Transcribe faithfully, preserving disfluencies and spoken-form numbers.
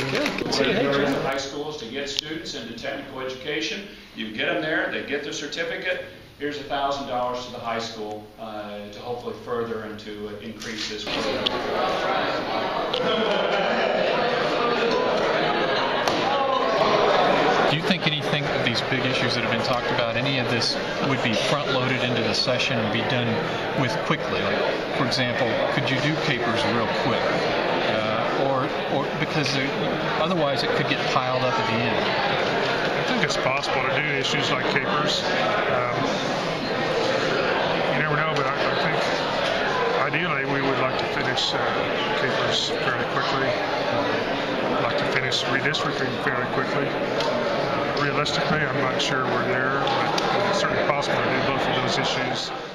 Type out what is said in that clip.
in high schools to get students into technical education. You get them there, they get their certificate. Here's a thousand dollars to the high school uh, to hopefully further and to uh, increase this program. Do you think anything of these big issues that have been talked about, any of this would be front-loaded into the session and be done with quickly? Like, for example, could you do capers real quick? Uh, or, or because otherwise it could get piled up at the end. I think it's possible to do issues like capers. Um, you never know, but I, I think ideally we would like to finish uh, capers fairly quickly. Uh, like to finish redistricting fairly quickly. Uh, realistically, I'm not sure we're there, but it's certainly possible to do both of those issues